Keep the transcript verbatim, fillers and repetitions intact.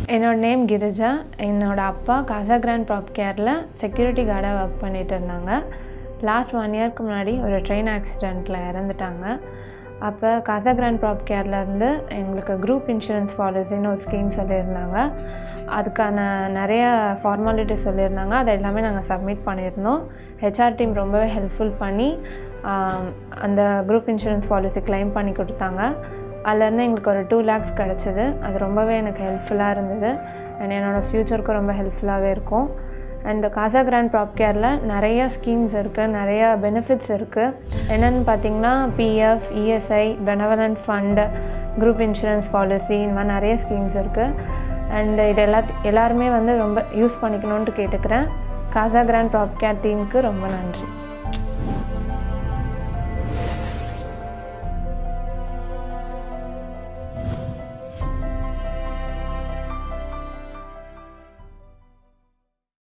என்னோட நேம் கிரிஜா. என்னோட அப்பா காசா கிராண்ட் ப்ராப்கேரில் செக்யூரிட்டி கார்டாக ஒர்க் பண்ணிகிட்டு இருந்தாங்க. லாஸ்ட் ஒன் இயர்க்கு முன்னாடி ஒரு ட்ரெயின் ஆக்சிடெண்ட்டில் இறந்துட்டாங்க. அப்போ காசா கிராண்ட் ப்ராப்கேர்லேருந்து எங்களுக்கு குரூப் இன்சூரன்ஸ் பாலிசின்னு ஒரு ஸ்கீம் சொல்லியிருந்தாங்க. அதுக்கான நிறைய ஃபார்மாலிட்டி சொல்லியிருந்தாங்க. அதை எல்லாமே நாங்கள் சப்மிட் பண்ணியிருந்தோம். ஹெச்ஆர் டீம் ரொம்பவே ஹெல்ப்ஃபுல் பண்ணி அந்த குரூப் இன்சூரன்ஸ் பாலிசி கிளைம் பண்ணி கொடுத்தாங்க. அதுலேருந்து எங்களுக்கு ஒரு டூ லேக்ஸ் கிடச்சிது. அது ரொம்பவே எனக்கு ஹெல்ப்ஃபுல்லாக இருந்தது அண்ட் என்னோடய ஃப்யூச்சருக்கும் ரொம்ப ஹெல்ப்ஃபுல்லாகவே இருக்கும். அண்ட் காசா கிராண்ட் ப்ராப்கேரில் நிறைய ஸ்கீம்ஸ் இருக்குது, நிறைய பெனிஃபிட்ஸ் இருக்குது. என்னென்னு பார்த்திங்கன்னா PF, ESI, benevolent fund, group insurance policy, இந்த மாதிரி நிறைய ஸ்கீம்ஸ் இருக்குது. அண்ட் இது எல்லா எல்லாருமே வந்து ரொம்ப யூஸ் பண்ணிக்கணுன்ட்டு கேட்டுக்கிறேன். காசா கிராண்ட் ப்ராப்கேர் டீமுக்கு ரொம்ப நன்றி.